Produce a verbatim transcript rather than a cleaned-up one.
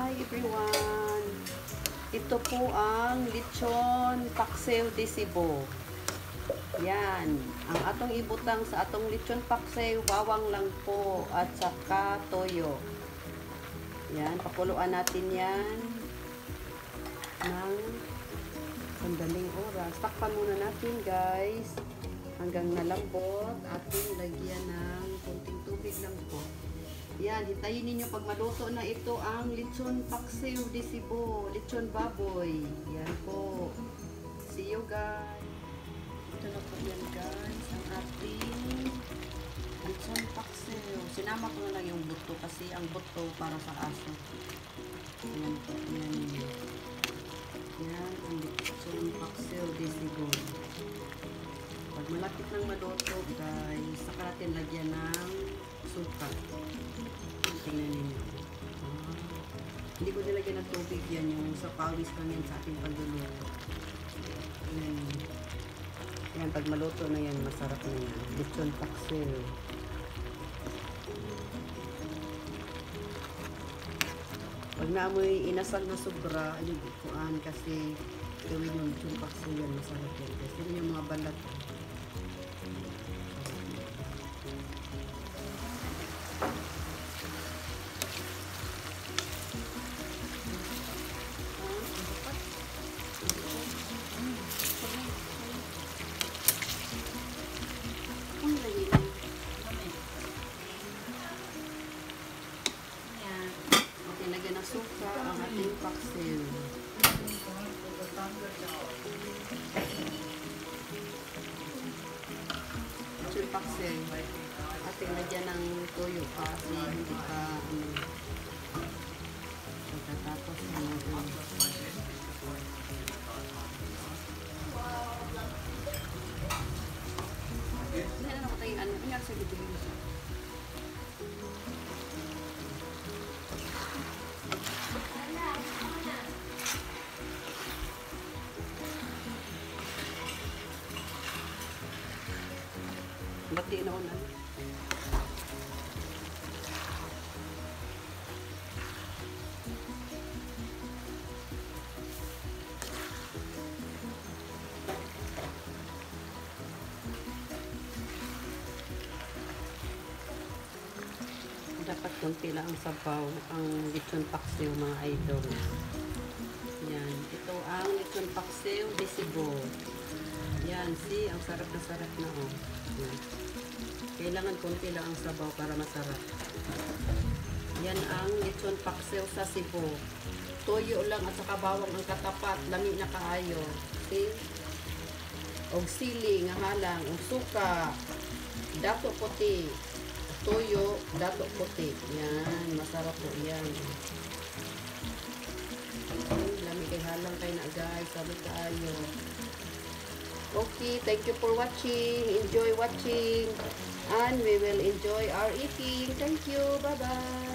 Hi everyone! Ito po ang lechon paksiw de Cebu. Yan. Ang atong ibutang sa atong lechon paksiw, bawang lang po at saka toyo. Yan. Pakuluan natin yan ng sandaling oras. Takpan muna natin guys hanggang nalambot. Ating lagyan ng kunting tubig lang po. Yan, hintayin ninyo pag maluto na ito ang lechon paksiw de Cebu, lechon baboy. Yan po. See you guys. Ito na po yan guys, ang ating lechon paksiw. Sinama ko na lang yung buto kasi ang buto para sa aso. Yan po, yan. Yan, ang lechon paksiw de Cebu. Pag malapit ng maluto guys, saka natin lagyan ng suka. Tingnan ninyo. Ah, hindi ko nilagyan ng tubig yan, yung sa pawis lang yan sa ating pagluluto. Yan. Yan, pag maluto na yan, masarap na yan. Lechon paksiw. Pag naamoy inasal na sobra, ayun, kuhaan kasi gawin yung lechon paksiw yan, masarap yan. Kasi yun yung mga balat. Suka ang ating paksiw. Lechon paksiw. Ating lagyan ng toyo kasi hindi pa ano. Pagkatapos ano. Hindi na ako tayo ano. Iyak sa gito yun. Ba't di na unan? Dapat kunti lang ang sabaw ang lechon paksiw mga idol. Yan. Ito ang lechon paksiw de Cebu. Yan. See, ang sarap na sarap na oh. Yan. Kailangan konti lang ang sabaw para masarap. Yan ang lechon paksiw sa Cebu. Toyo lang at saka bawang ang katapat. Lami na kaayo. See? Og sili nga halang. Og suka. Dato puti. Toyo. Dato puti. Yan. Masarap po yan. Lami kay halang kay na guys. Sabi kaayo. Okay, thank you for watching. Enjoy watching. And we will enjoy our eating. Thank you. Bye-bye.